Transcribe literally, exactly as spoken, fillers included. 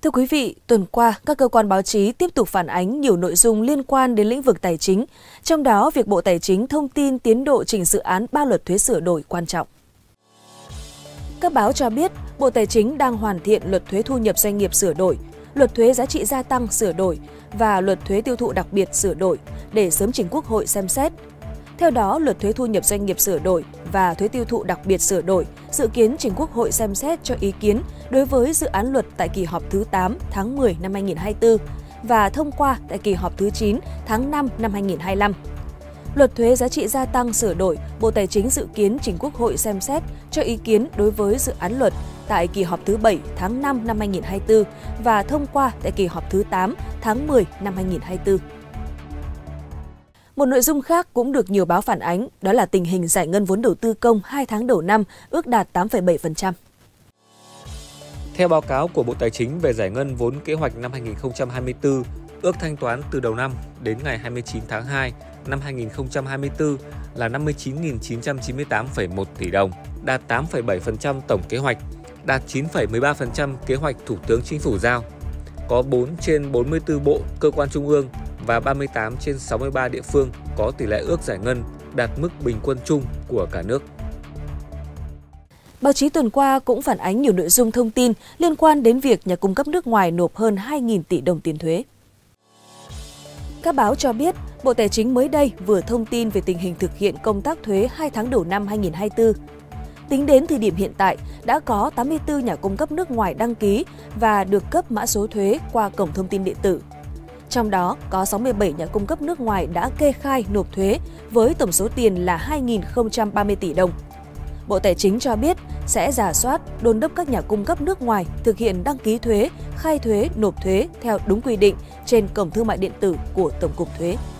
Thưa quý vị, tuần qua, các cơ quan báo chí tiếp tục phản ánh nhiều nội dung liên quan đến lĩnh vực tài chính, trong đó việc Bộ Tài chính thông tin tiến độ trình dự án ba luật thuế sửa đổi quan trọng. Các báo cho biết, Bộ Tài chính đang hoàn thiện luật thuế thu nhập doanh nghiệp sửa đổi, luật thuế giá trị gia tăng sửa đổi và luật thuế tiêu thụ đặc biệt sửa đổi để sớm trình Quốc hội xem xét. Theo đó, luật thuế thu nhập doanh nghiệp sửa đổi và thuế tiêu thụ đặc biệt sửa đổi dự kiến trình Quốc hội xem xét cho ý kiến đối với dự án luật tại kỳ họp thứ tám tháng mười năm hai nghìn không trăm hai mươi tư và thông qua tại kỳ họp thứ chín tháng năm năm hai nghìn không trăm hai mươi lăm. Luật thuế giá trị gia tăng sửa đổi, Bộ Tài chính dự kiến trình Quốc hội xem xét cho ý kiến đối với dự án luật tại kỳ họp thứ bảy tháng năm năm hai nghìn không trăm hai mươi tư và thông qua tại kỳ họp thứ tám tháng mười năm hai nghìn không trăm hai mươi tư. Một nội dung khác cũng được nhiều báo phản ánh, đó là tình hình giải ngân vốn đầu tư công hai tháng đầu năm ước đạt tám phẩy bảy phần trăm. Theo báo cáo của Bộ Tài chính về giải ngân vốn kế hoạch năm hai nghìn không trăm hai mươi tư, ước thanh toán từ đầu năm đến ngày hai mươi chín tháng hai năm hai nghìn không trăm hai mươi tư là năm mươi chín nghìn chín trăm chín mươi tám phẩy một tỷ đồng, đạt tám phẩy bảy phần trăm tổng kế hoạch, đạt chín phẩy mười ba phần trăm kế hoạch Thủ tướng Chính phủ giao. Có bốn trên bốn mươi tư bộ, cơ quan trung ương và ba mươi tám trên sáu mươi ba địa phương có tỷ lệ ước giải ngân đạt mức bình quân chung của cả nước. Báo chí tuần qua cũng phản ánh nhiều nội dung thông tin liên quan đến việc nhà cung cấp nước ngoài nộp hơn hai nghìn tỷ đồng tiền thuế. Các báo cho biết, Bộ Tài chính mới đây vừa thông tin về tình hình thực hiện công tác thuế hai tháng đầu năm hai nghìn không trăm hai mươi tư. Tính đến thời điểm hiện tại, đã có tám mươi tư nhà cung cấp nước ngoài đăng ký và được cấp mã số thuế qua cổng thông tin điện tử. Trong đó, có sáu mươi bảy nhà cung cấp nước ngoài đã kê khai nộp thuế với tổng số tiền là hai nghìn không trăm ba mươi tỷ đồng. Bộ Tài chính cho biết sẽ rà soát, đôn đốc các nhà cung cấp nước ngoài thực hiện đăng ký thuế, khai thuế, nộp thuế theo đúng quy định trên cổng thương mại điện tử của Tổng cục Thuế.